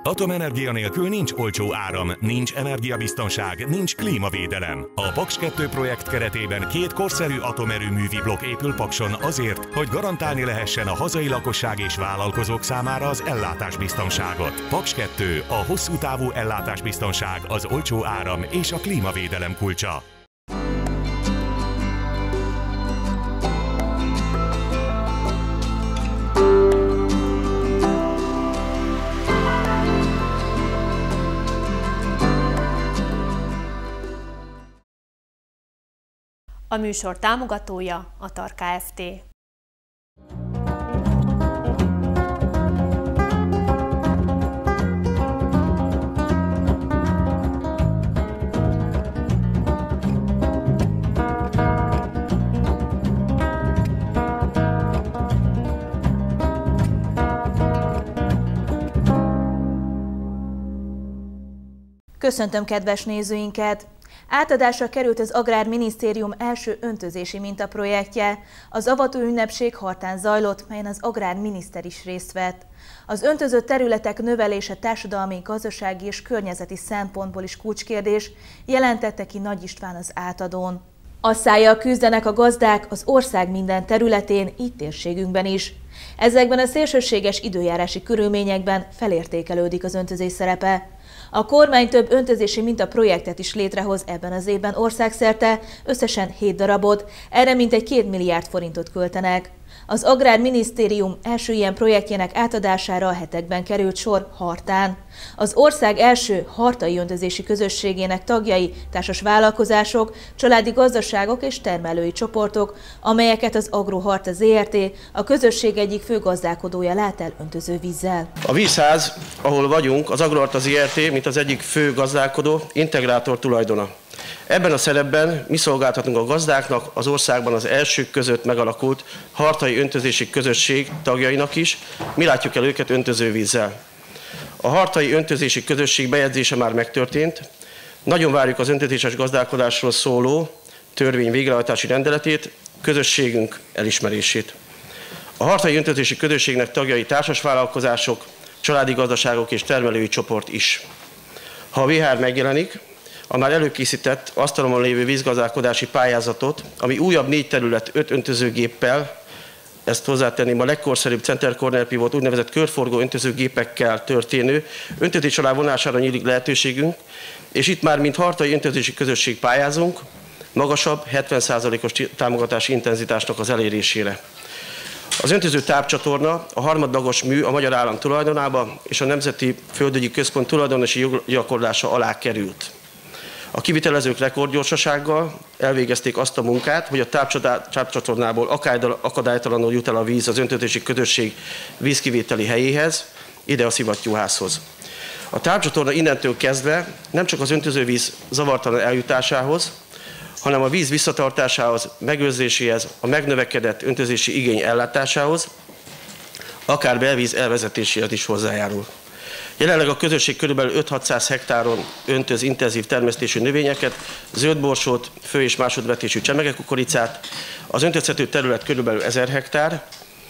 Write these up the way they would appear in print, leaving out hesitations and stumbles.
Atomenergia nélkül nincs olcsó áram, nincs energiabiztonság, nincs klímavédelem. A Paks 2 projekt keretében 2 korszerű atomerőművi blokk épül Pakson azért, hogy garantálni lehessen a hazai lakosság és vállalkozók számára az ellátásbiztonságot. Paks 2, a hosszú távú ellátásbiztonság, az olcsó áram és a klímavédelem kulcsa. A műsor támogatója a TAR Kft. Köszöntöm kedves nézőinket! Átadásra került az Agrárminisztérium első öntözési mintaprojektje. Az avató ünnepség Hartán zajlott, melyen az agrárminiszter is részt vett. Az öntözött területek növelése társadalmi, gazdasági és környezeti szempontból is kulcskérdés, jelentette ki Nagy István az átadón. Asszályjal küzdenek a gazdák az ország minden területén, így térségünkben is. Ezekben a szélsőséges időjárási körülményekben felértékelődik az öntözés szerepe. A kormány több öntözési mintaprojektet is létrehoz ebben az évben országszerte, összesen 7 darabot, erre mintegy 2 milliárd forintot költenek. Az Agrárminisztérium első ilyen projektjének átadására a hetekben került sor Hartán. Az ország első hartai öntözési közösségének tagjai társas vállalkozások, családi gazdaságok és termelői csoportok, amelyeket az Agroharta Zrt., a közösség egyik fő gazdálkodója lát el öntözővízzel. A vízház, ahol vagyunk, az Agroharta Zrt., mint az egyik fő gazdálkodó, integrátor tulajdona. Ebben a szerepben mi szolgáltatunk a gazdáknak, az országban az elsők között megalakult hartai öntözési közösség tagjainak is, mi látjuk el őket öntözővízzel. A hartai öntözési közösség bejegyzése már megtörtént, nagyon várjuk az öntözéses gazdálkodásról szóló törvény végrehajtási rendeletét, közösségünk elismerését. A hartai öntözési közösségnek tagjai társasvállalkozások, családi gazdaságok és termelői csoport is. Ha a VHR megjelenik, a már előkészített, asztalon lévő vízgazdálkodási pályázatot, ami újabb 4 terület 5 öntözőgéppel, ezt hozzátenném, a legkorszerűbb Center Corner Pivot úgynevezett körforgó öntözőgépekkel történő öntözés alá vonására nyílik lehetőségünk, és itt már mint hartai öntözési közösség pályázunk, magasabb 70%-os támogatási intenzitásnak az elérésére. Az öntöző tápcsatorna a harmadlagos mű a magyar állam tulajdonába és a Nemzeti Földügyi Központ tulajdonosi joggyakorlása alá került. A kivitelezők rekordgyorsasággal elvégezték azt a munkát, hogy a tápcsatornából akadálytalanul jut el a víz az öntözési közösség vízkivételi helyéhez, ide a szivattyúházhoz. A tápcsatorna innentől kezdve nem csak az öntözővíz zavartalan eljutásához, hanem a víz visszatartásához, megőrzéséhez, a megnövekedett öntözési igény ellátásához, akár belvíz elvezetéséhez is hozzájárul. Jelenleg a közösség kb. 5-600 hektáron öntöz intenzív termesztésű növényeket, zöldborsót, fő- és másodvetésű csemegekukoricát. Az öntözhető terület kb. 1000 hektár,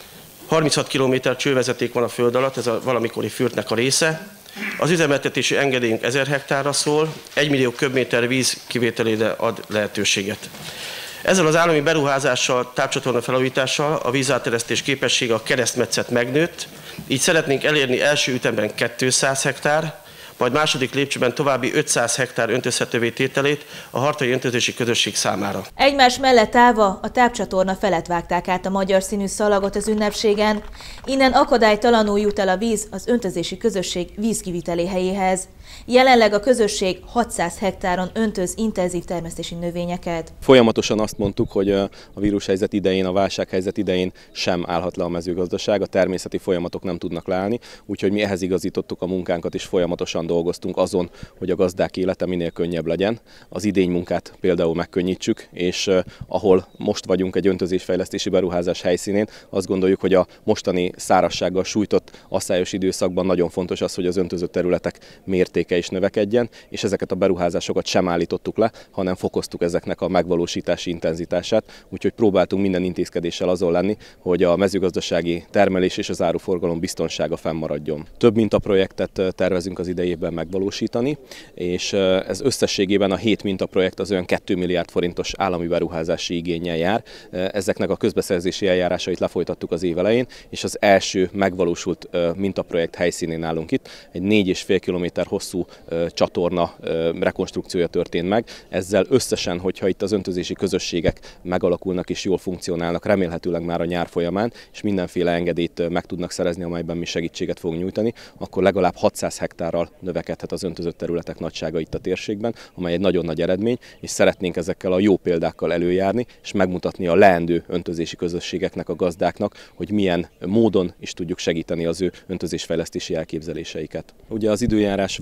36 km csővezeték van a föld alatt, ez a valamikori fürtnek a része. Az üzemeltetési engedélyünk 1000 hektárra szól, 1 millió köbméter víz kivételére ad lehetőséget. Ezzel az állami beruházással, tápcsatorna felújítással a vízáteresztés képessége a keresztmetszet megnőtt, így szeretnénk elérni első ütemben 200 hektár, majd második lépcsőben további 500 hektár öntözhetővé tételét a hartai öntözési közösség számára. Egymás mellett állva a tápcsatorna felett vágták át a magyar színű szalagot az ünnepségen, innen akadálytalanul jut el a víz az öntözési közösség vízkiviteli helyéhez. Jelenleg a közösség 600 hektáron öntöz intenzív termesztési növényeket. Folyamatosan azt mondtuk, hogy a vírushelyzet idején, a válsághelyzet idején sem állhat le a mezőgazdaság, a természeti folyamatok nem tudnak leállni, úgyhogy mi ehhez igazítottuk a munkánkat, és folyamatosan sokan dolgoztunk azon, hogy a gazdák élete minél könnyebb legyen, az idénymunkát például megkönnyítsük, és ahol most vagyunk egy öntözésfejlesztési beruházás helyszínén, azt gondoljuk, hogy a mostani szárazsággal sújtott asszályos időszakban nagyon fontos az, hogy az öntözött területek mértéke is növekedjen, és ezeket a beruházásokat sem állítottuk le, hanem fokoztuk ezeknek a megvalósítási intenzitását, úgyhogy próbáltunk minden intézkedéssel azon lenni, hogy a mezőgazdasági termelés és az áruforgalom biztonsága fennmaradjon. Több mintaprojektet tervezünk az idejében megvalósítani, és ez összességében a 7 mintaprojekt az olyan 2 milliárd forintos állami beruházási igénnyel jár. Ezeknek a közbeszerzési eljárásait lefolytattuk az év elején, és az első megvalósult mintaprojekt helyszínén állunk itt. Egy 4,5 kilométer hosszú csatorna rekonstrukciója történt meg. Ezzel összesen, hogyha itt az öntözési közösségek megalakulnak és jól funkcionálnak, remélhetőleg már a nyár folyamán, és mindenféle engedélyt meg tudnak szerezni, amelyben mi segítséget fogunk nyújtani, akkor legalább 600 hektárral növekedhet az öntözött területek nagysága itt a térségben, amely egy nagyon nagy eredmény, és szeretnénk ezekkel a jó példákkal előjárni, és megmutatni a leendő öntözési közösségeknek, a gazdáknak, hogy milyen módon is tudjuk segíteni az ő öntözésfejlesztési elképzeléseiket. Ugye az időjárás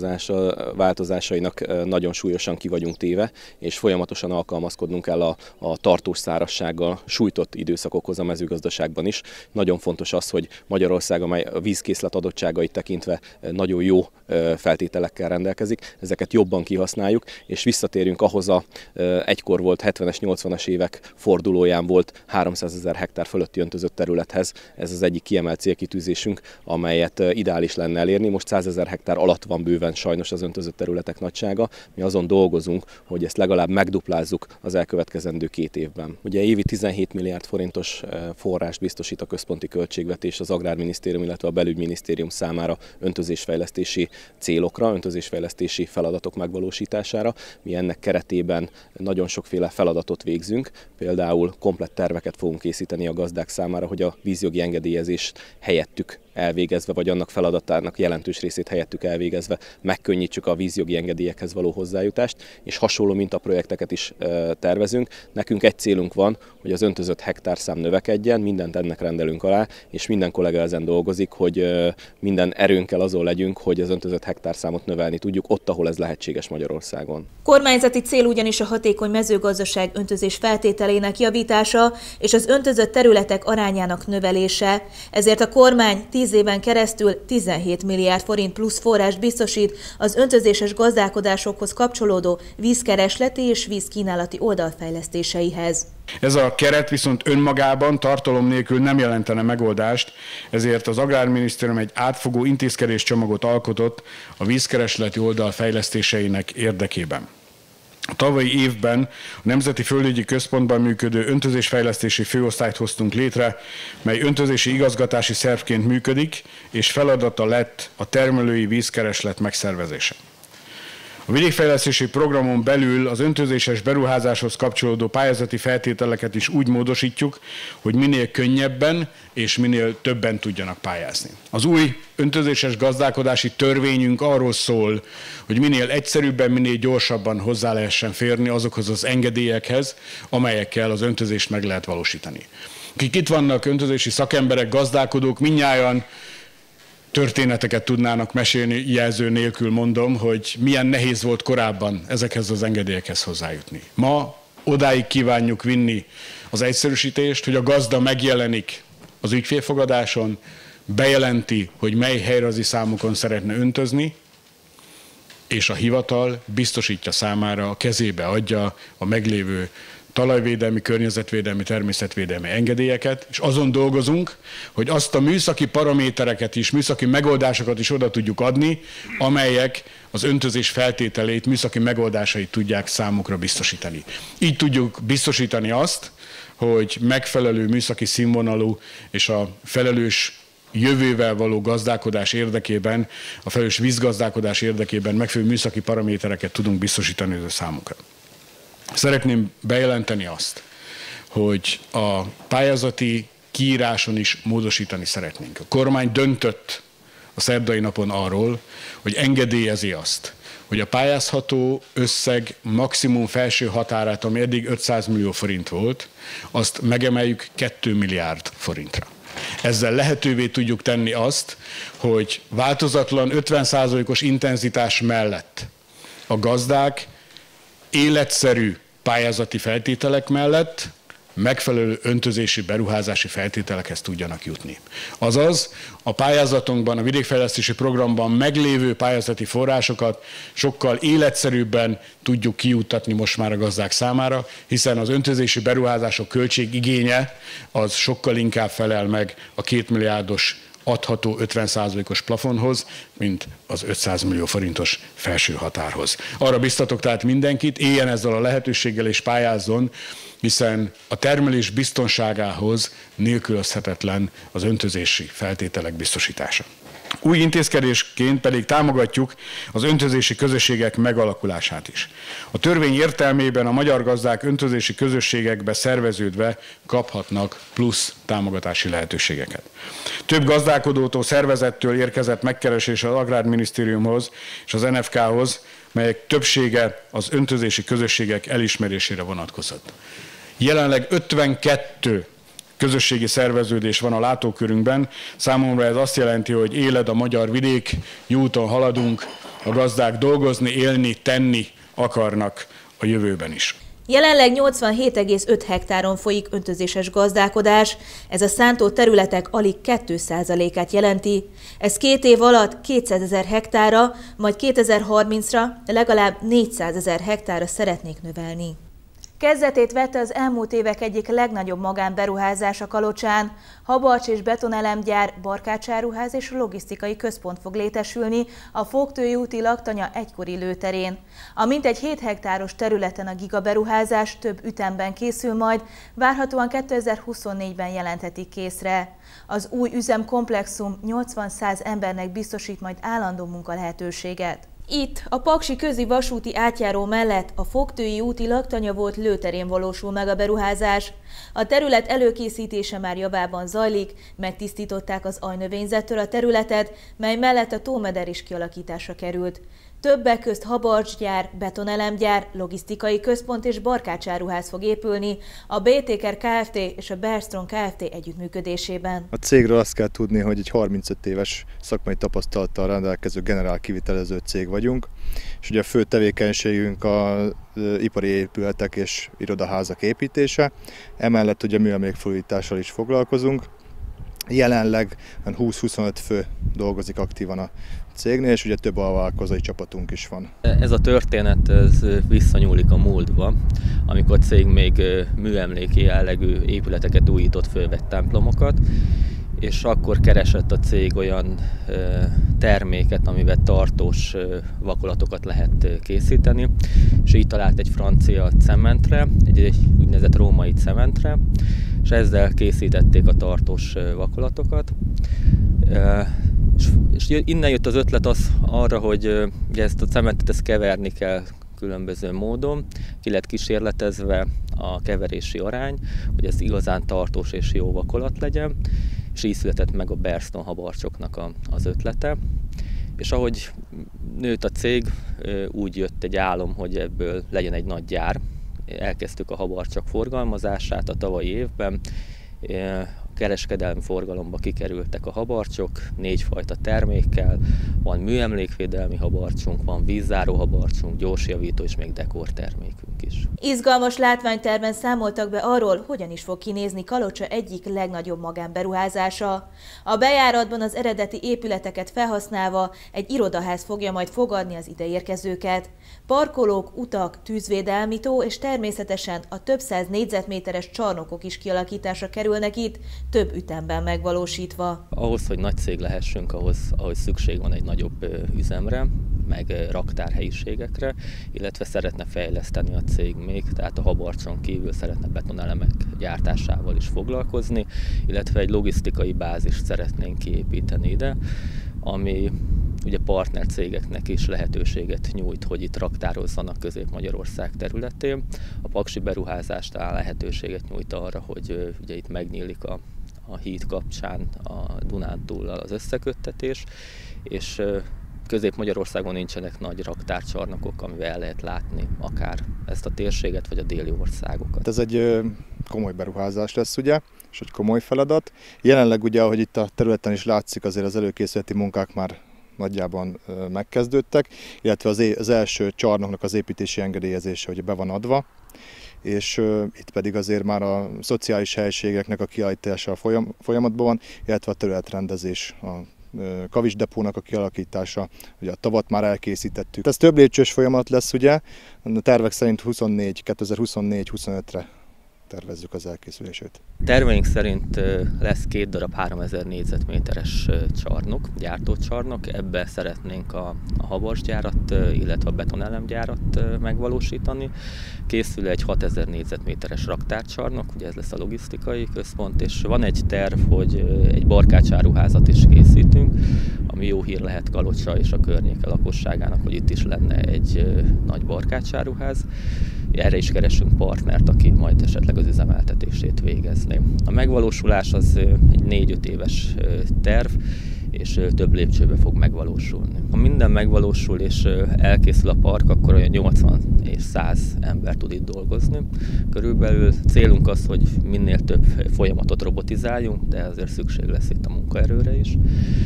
változásainak nagyon súlyosan ki vagyunk téve, és folyamatosan alkalmazkodnunk kell a tartós szárazsággal sújtott időszakokhoz a mezőgazdaságban is. Nagyon fontos az, hogy Magyarország, amely a vízkészlet adottságait tekintve nagyon jó feltételekkel rendelkezik, ezeket jobban kihasználjuk, és visszatérünk ahhoz egykor volt 70-es, 80-as évek fordulóján volt 300 000 hektár fölötti öntözött területhez. Ez az egyik kiemelt célkitűzésünk, amelyet ideális lenne elérni. Most 100 000 hektár alatt van bőven sajnos az öntözött területek nagysága. Mi azon dolgozunk, hogy ezt legalább megduplázzuk az elkövetkezendő 2 évben. Ugye évi 17 milliárd forintos forrást biztosít a központi költségvetés az Agrárminisztérium, illetve a Belügyminisztérium számára öntözésfejlesztési célokra, öntözésfejlesztési feladatok megvalósítására. Mi ennek keretében nagyon sokféle feladatot végzünk, például komplett terveket fogunk készíteni a gazdák számára, hogy a vízjogi engedélyezést helyettük elvégezve, vagy annak feladatának jelentős részét helyettük elvégezve megkönnyítsük a vízjogi engedélyekhez való hozzájutást, és hasonló mintaprojekteket is tervezünk. Nekünk egy célunk van, hogy az öntözött hektárszám növekedjen, mindent ennek rendelünk alá, és minden kollega ezen dolgozik, hogy minden erőnkkel azon legyünk, hogy az öntözött hektárszámot növelni tudjuk ott, ahol ez lehetséges Magyarországon. Kormányzati cél ugyanis a hatékony mezőgazdaság öntözés feltételének javítása és az öntözött területek arányának növelése. Ezért a kormány 10 éven keresztül 17 milliárd forint plusz forrást biztosít az öntözéses gazdálkodásokhoz kapcsolódó vízkeresleti és vízkínálati oldalfejlesztéseihez. Ez a keret viszont önmagában tartalom nélkül nem jelentene megoldást, ezért az Agrárminisztérium egy átfogó intézkedéscsomagot alkotott a vízkeresleti oldal fejlesztéseinek érdekében. A tavalyi évben a Nemzeti Földügyi Központban működő öntözésfejlesztési főosztályt hoztunk létre, mely öntözési igazgatási szervként működik, és feladata lett a termelői vízkereslet megszervezése. A vidékfejlesztési programon belül az öntözéses beruházáshoz kapcsolódó pályázati feltételeket is úgy módosítjuk, hogy minél könnyebben és minél többen tudjanak pályázni. Az új öntözéses gazdálkodási törvényünk arról szól, hogy minél egyszerűbben, minél gyorsabban hozzá lehessen férni azokhoz az engedélyekhez, amelyekkel az öntözést meg lehet valósítani. Akik itt vannak, öntözési szakemberek, gazdálkodók, mindnyájan történeteket tudnának mesélni, jelző nélkül mondom, hogy milyen nehéz volt korábban ezekhez az engedélyekhez hozzájutni. Ma odáig kívánjuk vinni az egyszerűsítést, hogy a gazda megjelenik az ügyfélfogadáson, bejelenti, hogy mely helyrajzi számokon szeretne öntözni, és a hivatal biztosítja számára, a kezébe adja a meglévő talajvédelmi, környezetvédelmi, természetvédelmi engedélyeket, és azon dolgozunk, hogy azt a műszaki paramétereket is, műszaki megoldásokat is oda tudjuk adni, amelyek az öntözés feltételeit, műszaki megoldásait tudják számukra biztosítani. Így tudjuk biztosítani azt, hogy megfelelő műszaki színvonalú és a felelős jövővel való gazdálkodás érdekében, a felelős vízgazdálkodás érdekében megfelelő műszaki paramétereket tudunk biztosítani a számukra. Szeretném bejelenteni azt, hogy a pályázati kiíráson is módosítani szeretnénk. A kormány döntött a szerdai napon arról, hogy engedélyezi azt, hogy a pályázható összeg maximum felső határát, ami eddig 500 millió forint volt, azt megemeljük 2 milliárd forintra. Ezzel lehetővé tudjuk tenni azt, hogy változatlan 50%-os intenzitás mellett a gazdák életszerű pályázati feltételek mellett megfelelő öntözési beruházási feltételekhez tudjanak jutni. Azaz a pályázatunkban, a vidékfejlesztési programban meglévő pályázati forrásokat sokkal életszerűbben tudjuk kijuttatni most már a gazdák számára, hiszen az öntözési beruházások költségigénye az sokkal inkább felel meg a 2 milliárdos adható 50%-os plafonhoz, mint az 500 millió forintos felső határhoz. Arra biztatok tehát mindenkit, éljen ezzel a lehetőséggel és pályázzon, hiszen a termelés biztonságához nélkülözhetetlen az öntözési feltételek biztosítása. Új intézkedésként pedig támogatjuk az öntözési közösségek megalakulását is. A törvény értelmében a magyar gazdák öntözési közösségekbe szerveződve kaphatnak plusz támogatási lehetőségeket. Több gazdálkodótól, szervezettől érkezett megkeresés az Agrárminisztériumhoz és az NFK-hoz, melyek többsége az öntözési közösségek elismerésére vonatkozott. Jelenleg 52 közösségi szerveződés van a látókörünkben. Számomra ez azt jelenti, hogy éled a magyar vidék, jó úton haladunk, a gazdák dolgozni, élni, tenni akarnak a jövőben is. Jelenleg 87,5 hektáron folyik öntözéses gazdálkodás, ez a szántott területek alig 2%-át jelenti. Ez 2 év alatt 200 000 hektárra, majd 2030-ra legalább 400 000 hektárra szeretnék növelni. Kezdetét vette az elmúlt évek egyik legnagyobb magánberuházása Kalocsán. Habarcs és betonelemgyár, barkácsáruház és logisztikai központ fog létesülni a Fogtői úti laktanya egykori lőterén. A mintegy 7 hektáros területen a gigaberuházás több ütemben készül majd, várhatóan 2024-ben jelenthetik készre. Az új üzemkomplexum 80-100 embernek biztosít majd állandó munkalehetőséget. Itt, a Paksi közi vasúti átjáró mellett a Fogtői úti laktanya volt lőterén valósul meg a beruházás. A terület előkészítése már javában zajlik, megtisztították az ajnövényzettől a területet, mely mellett a tómeder is kialakításra került. Többek közt habarcsgyár, betonelemgyár, logisztikai központ és barkácsáruház fog épülni a BTK Kft. És a Bergstrom Kft. Együttműködésében. A cégről azt kell tudni, hogy egy 35 éves szakmai tapasztalattal rendelkező generál kivitelező cég vagyunk, és ugye a fő tevékenységünk az ipari épületek és irodaházak építése, emellett ugye műemlékfelújítással is foglalkozunk. Jelenleg 20-25 fő dolgozik aktívan a cégnél, és ugye több alvállalkozói csapatunk is van. Ez a történet visszanyúlik a múltba, amikor a cég még műemléki jellegű épületeket újított föl, vagy templomokat, és akkor keresett a cég olyan terméket, amivel tartós vakolatokat lehet készíteni, és így talált egy francia cementre, egy úgynevezett római cementre, és ezzel készítették a tartós vakolatokat. És innen jött az ötlet arra, hogy ezt a cementet keverni kell különböző módon, ki lett kísérletezve a keverési arány, hogy ez igazán tartós és jó vakolat legyen, és így született meg a Bergstrom habarcsoknak az ötlete. És ahogy nőtt a cég, úgy jött egy álom, hogy ebből legyen egy nagy gyár. Elkezdtük a habarcsok forgalmazását a tavalyi évben. Kereskedelmi forgalomba kikerültek a habarcsok, 4 fajta termékkel, van műemlékvédelmi habarcsunk, van vízzáró habarcsunk, gyorsjavító és még dekor termékünk is. Izgalmas látványterben számoltak be arról, hogyan is fog kinézni Kalocsa egyik legnagyobb magánberuházása. A bejáratban az eredeti épületeket felhasználva egy irodaház fogja majd fogadni az ideérkezőket. Parkolók, utak, tűzvédelmi tó és természetesen a több száz négyzetméteres csarnokok is kialakításra kerülnek itt, több ütemben megvalósítva. Ahhoz, hogy nagy cég lehessünk, ahhoz szükség van egy nagyobb üzemre, meg raktárhelyiségekre, illetve szeretne fejleszteni a cég még, tehát a habarcson kívül szeretne betonelemek gyártásával is foglalkozni, illetve egy logisztikai bázist szeretnénk kiépíteni ide, ami ugye partnercégeknek is lehetőséget nyújt, hogy itt raktározzanak Közép-Magyarország területén. A paksi beruházásnál lehetőséget nyújt arra, hogy ugye itt megnyílik a híd kapcsán a Dunántúllal az összeköttetés, és Közép-Magyarországon nincsenek nagy raktárcsarnokok, amivel el lehet látni akár ezt a térséget, vagy a déli országokat. Ez egy komoly beruházás lesz, ugye, és egy komoly feladat. Jelenleg ugye, ahogy itt a területen is látszik, azért az előkészületi munkák már nagyjában megkezdődtek, illetve az első csarnoknak az építési engedélyezése ugye be van adva, és itt pedig azért már a szociális helységeknek a kiállítása folyamatban van, illetve a területrendezés, a kavicsdepónak a kialakítása, ugye a tavat már elkészítettük. Ez több lépcsős folyamat lesz, ugye, a tervek szerint 2024-25-re tervezzük az elkészülését. Terveink szerint lesz 2 darab 3000 négyzetméteres csarnok, gyártócsarnok. Ebbe szeretnénk a havasgyárat, illetve a betonelemgyárat megvalósítani. Készül egy 6000 négyzetméteres raktárcsarnok, ugye ez lesz a logisztikai központ, és van egy terv, hogy egy barkácsáruházat is készítünk, ami jó hír lehet Kalocsa és a környéke lakosságának, hogy itt is lenne egy nagy barkácsáruház. Erre is keresünk partnert, aki majd esetleg az üzemeltetését végezné. A megvalósulás az egy 4-5 éves terv, és több lépcsőbe fog megvalósulni. Ha minden megvalósul és elkészül a park, akkor olyan 80 és 100 ember tud itt dolgozni. Körülbelül célunk az, hogy minél több folyamatot robotizáljunk, de azért szükség lesz itt a munkaerőre is.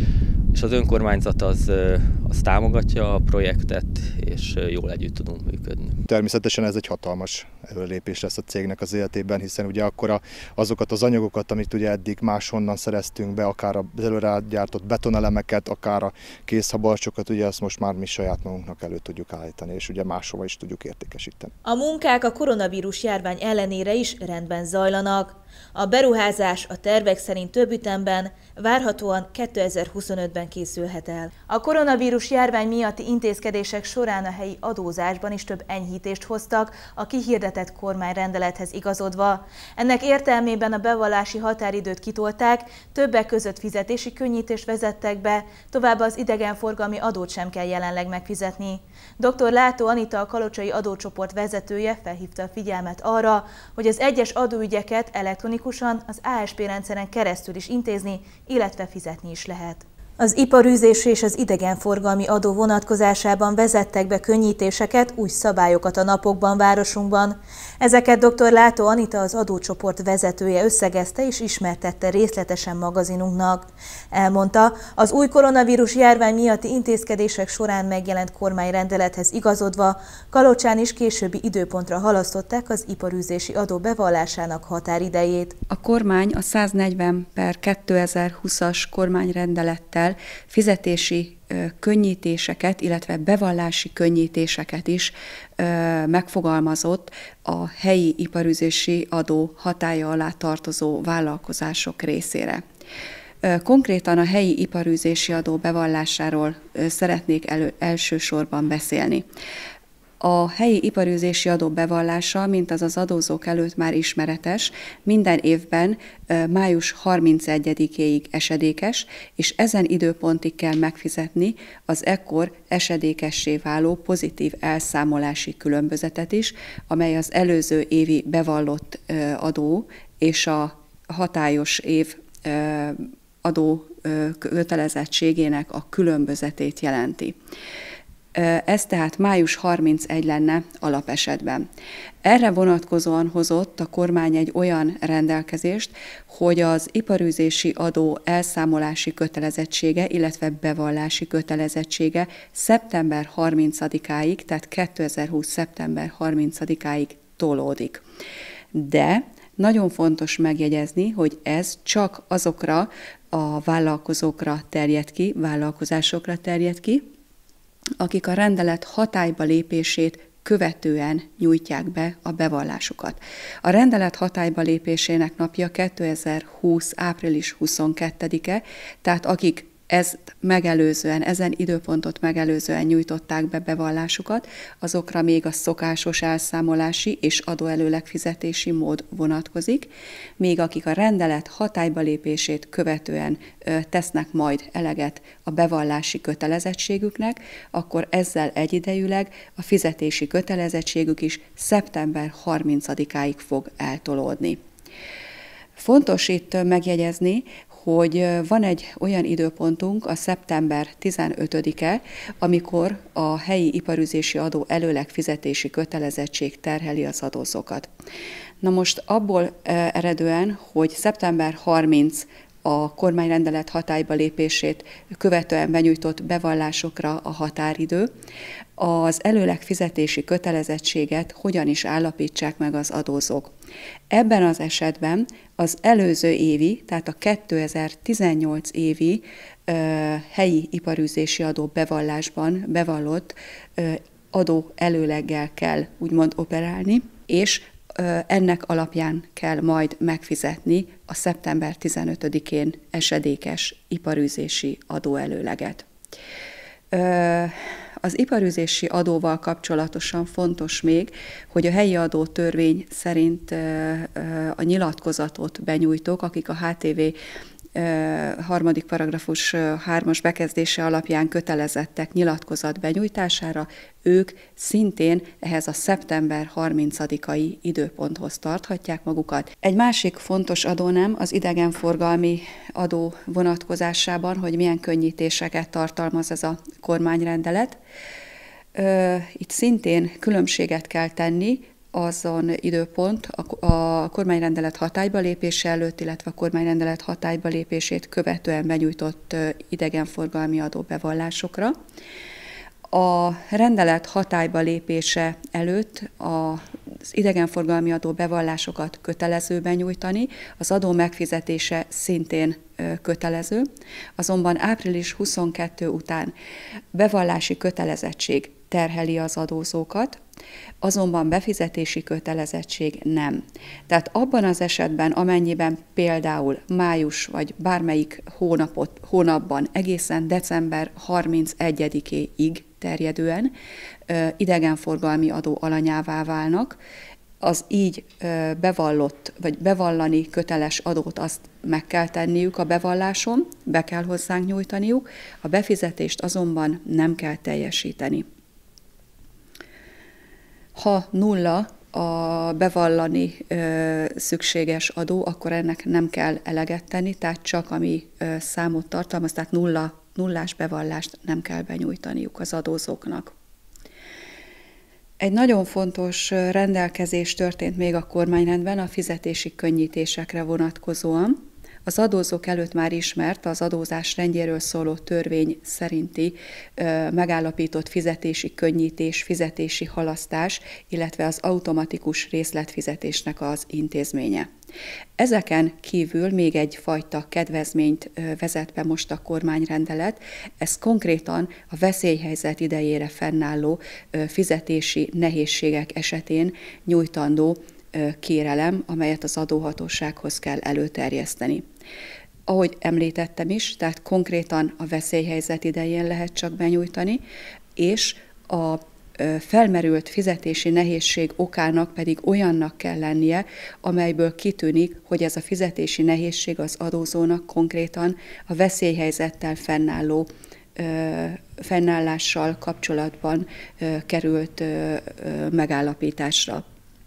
És az önkormányzat az támogatja a projektet, és jól együtt tudunk működni. Természetesen ez egy hatalmas előrelépés lesz a cégnek az életében, hiszen ugye akkor azokat az anyagokat, amit ugye eddig máshonnan szereztünk be, akár az előre gyártott betonelemeket, akár a készhabarcsokat, ugye ezt most már mi saját magunknak elő tudjuk állítani, és ugye máshova is tudjuk értékesíteni. A munkák a koronavírus járvány ellenére is rendben zajlanak. A beruházás a tervek szerint több ütemben, várhatóan 2025-ben készülhet el. A koronavírus járvány miatti intézkedések során a helyi adózásban is több enyhítést hoztak a kihirdetett kormányrendelethez igazodva. Ennek értelmében a bevallási határidőt kitolták, többek között fizetési könnyítést vezettek be, továbbá az idegenforgalmi adót sem kell jelenleg megfizetni. Dr. Látó Anita, a kalocsai adócsoport vezetője felhívta a figyelmet arra, hogy az egyes adóügyeket elektronikusan az ASP rendszeren keresztül is intézni, illetve fizetni is lehet. Az iparűzési és az idegenforgalmi adó vonatkozásában vezettek be könnyítéseket, új szabályokat a napokban városunkban. Ezeket dr. Látó Anita, az adócsoport vezetője összegezte és ismertette részletesen magazinunknak. Elmondta, az új koronavírus járvány miatti intézkedések során megjelent kormányrendelethez igazodva Kalocsán is későbbi időpontra halasztották az iparűzési adó bevallásának határidejét. A kormány a 140/2020-as kormányrendelettel fizetési könnyítéseket, illetve bevallási könnyítéseket is megfogalmazott a helyi iparűzési adó hatálya alá tartozó vállalkozások részére. Konkrétan a helyi iparűzési adó bevallásáról szeretnék elsősorban beszélni. A helyi iparűzési adó bevallása, mint az adózók előtt már ismeretes, minden évben május 31-éig esedékes, és ezen időpontig kell megfizetni az ekkor esedékessé váló pozitív elszámolási különbözetet is, amely az előző évi bevallott adó és a hatályos év adó kötelezettségének a különbözetét jelenti. Ez tehát május 31 lenne alapesetben. Erre vonatkozóan hozott a kormány egy olyan rendelkezést, hogy az iparűzési adó elszámolási kötelezettsége, illetve bevallási kötelezettsége szeptember 30-áig, tehát 2020. szeptember 30-áig tolódik. De nagyon fontos megjegyezni, hogy ez csak azokra a vállalkozókra terjed ki, vállalkozásokra terjed ki, akik a rendelet hatályba lépését követően nyújtják be a bevallásukat. A rendelet hatályba lépésének napja 2020. április 22-e, tehát akik ezt megelőzően, ezen időpontot megelőzően nyújtották be bevallásukat, azokra még a szokásos elszámolási és adóelőleg fizetési mód vonatkozik, míg akik a rendelet hatályba lépését követően tesznek majd eleget a bevallási kötelezettségüknek, akkor ezzel egyidejűleg a fizetési kötelezettségük is szeptember 30-áig fog eltolódni. Fontos itt megjegyezni, hogy van egy olyan időpontunk, a szeptember 15-e, amikor a helyi iparűzési adó előleg fizetési kötelezettség terheli az adózókat. Na most abból eredően, hogy szeptember 30 a kormányrendelet hatályba lépését követően benyújtott bevallásokra a határidő, az előleg fizetési kötelezettséget hogyan is állapítsák meg az adózók. Ebben az esetben az előző évi, tehát a 2018 évi helyi iparűzési adó bevallásban bevallott adó előleggel kell úgymond operálni, és ennek alapján kell majd megfizetni a szeptember 15-én esedékes iparűzési adóelőleget. Az iparűzési adóval kapcsolatosan fontos még, hogy a helyi adótörvény szerint a nyilatkozatot benyújtók, akik a HTV harmadik paragrafus 3-as bekezdése alapján kötelezettek nyilatkozat benyújtására, ők szintén ehhez a szeptember 30-ai időponthoz tarthatják magukat. Egy másik fontos adónem az idegenforgalmi adó vonatkozásában, hogy milyen könnyítéseket tartalmaz ez a kormányrendelet. Itt szintén különbséget kell tenni azon időpont a kormányrendelet hatályba lépése előtt, illetve a kormányrendelet hatályba lépését követően benyújtott idegenforgalmi adóbevallásokra. A rendelet hatályba lépése előtt az idegenforgalmi adóbevallásokat kötelező benyújtani, az adó megfizetése szintén kötelező, azonban április 22 után bevallási kötelezettség terheli az adózókat, azonban befizetési kötelezettség nem. Tehát abban az esetben, amennyiben például május vagy bármelyik hónapban egészen december 31-éig terjedően idegenforgalmi adó alanyává válnak, az így bevallott vagy bevallani köteles adót azt meg kell tenniük a bevalláson, be kell hozzánk nyújtaniuk, a befizetést azonban nem kell teljesíteni. Ha nulla a bevallani szükséges adó, akkor ennek nem kell eleget tenni, tehát csak ami számot tartalmaz, tehát nullás bevallást nem kell benyújtaniuk az adózóknak. Egy nagyon fontos rendelkezés történt még a kormányrendben a fizetési könnyítésekre vonatkozóan. Az adózók előtt már ismert az adózás rendjéről szóló törvény szerinti megállapított fizetési könnyítés, fizetési halasztás, illetve az automatikus részletfizetésnek az intézménye. Ezeken kívül még egyfajta kedvezményt vezet be most a kormányrendelet, ez konkrétan a veszélyhelyzet idejére fennálló fizetési nehézségek esetén nyújtandó kérelem, amelyet az adóhatósághoz kell előterjeszteni. Ahogy említettem is, tehát konkrétan a veszélyhelyzet idején lehet csak benyújtani, és a felmerült fizetési nehézség okának pedig olyannak kell lennie, amelyből kitűnik, hogy ez a fizetési nehézség az adózónak konkrétan a veszélyhelyzettel fennállással kapcsolatban került megállapításra.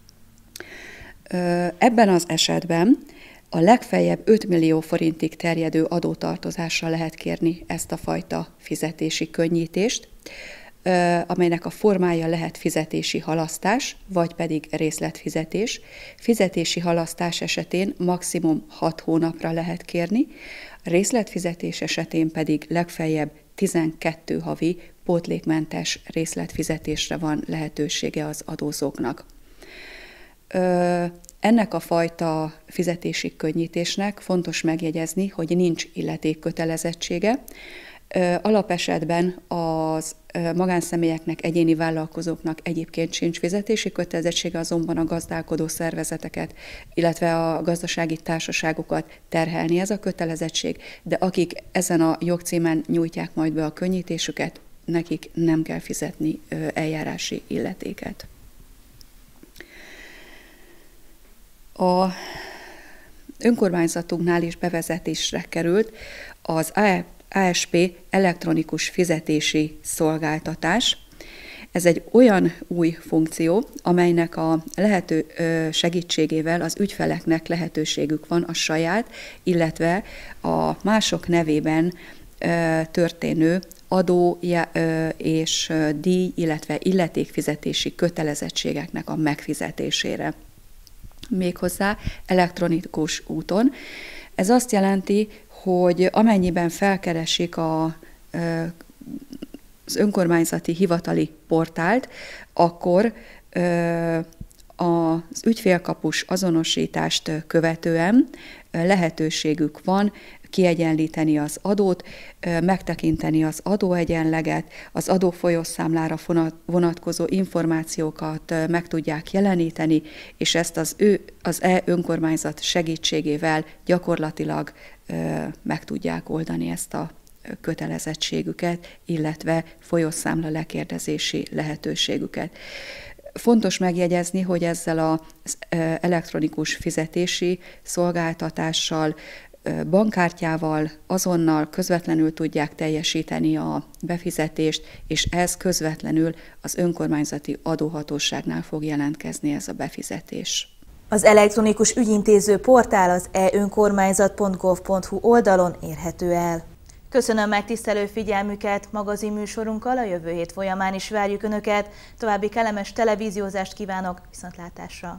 Ebben az esetben a legfeljebb 5 millió forintig terjedő adótartozásra lehet kérni ezt a fajta fizetési könnyítést, amelynek a formája lehet fizetési halasztás, vagy pedig részletfizetés. Fizetési halasztás esetén maximum 6 hónapra lehet kérni, a részletfizetés esetén pedig legfeljebb 12 havi pótlékmentes részletfizetésre van lehetősége az adózóknak. Ennek a fajta fizetési könnyítésnek fontos megjegyezni, hogy nincs illetékkötelezettsége. Alapesetben az magánszemélyeknek, egyéni vállalkozóknak egyébként sincs fizetési kötelezettsége, azonban a gazdálkodó szervezeteket, illetve a gazdasági társaságokat terhelni ez a kötelezettség, de akik ezen a jogcímen nyújtják majd be a könnyítésüket, nekik nem kell fizetni eljárási illetéket. A önkormányzatunknál is bevezetésre került az ASP elektronikus fizetési szolgáltatás. Ez egy olyan új funkció, amelynek a lehető segítségével az ügyfeleknek lehetőségük van a saját, illetve a mások nevében történő adó és díj, illetve illetékfizetési kötelezettségeknek a megfizetésére. Méghozzá elektronikus úton. Ez azt jelenti, hogy amennyiben felkeresik az önkormányzati hivatali portált, akkor az ügyfélkapus azonosítást követően lehetőségük van kiegyenlíteni az adót, megtekinteni az adóegyenleget, az adófolyószámlára vonatkozó információkat meg tudják jeleníteni, és ezt az e-önkormányzat segítségével gyakorlatilag meg tudják oldani ezt a kötelezettségüket, illetve folyószámla lekérdezési lehetőségüket. Fontos megjegyezni, hogy ezzel az elektronikus fizetési szolgáltatással, bankkártyával azonnal közvetlenül tudják teljesíteni a befizetést, és ez közvetlenül az önkormányzati adóhatóságnál fog jelentkezni ez a befizetés. Az elektronikus ügyintéző portál az e-önkormányzat.gov.hu oldalon érhető el. Köszönöm megtisztelő figyelmüket, magazinműsorunkkal a jövő hét folyamán is várjuk Önöket. További kellemes televíziózást kívánok, viszontlátásra!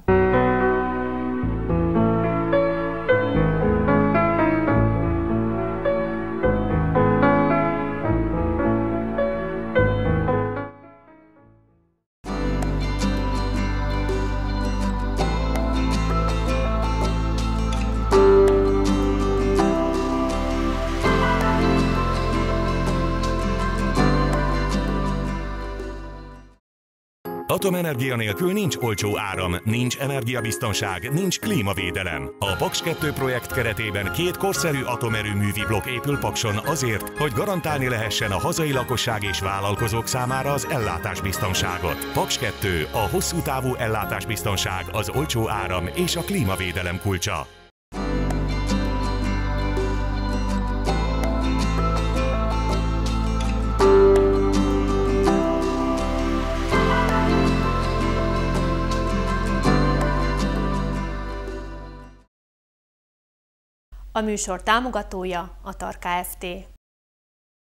Atomenergia nélkül nincs olcsó áram, nincs energiabiztonság, nincs klímavédelem. A Paks 2 projekt keretében 2 korszerű atomerőművi blokk épül Pakson azért, hogy garantálni lehessen a hazai lakosság és vállalkozók számára az ellátásbiztonságot. Paks 2, a hosszú távú ellátásbiztonság, az olcsó áram és a klímavédelem kulcsa. A műsor támogatója a TAR Kft.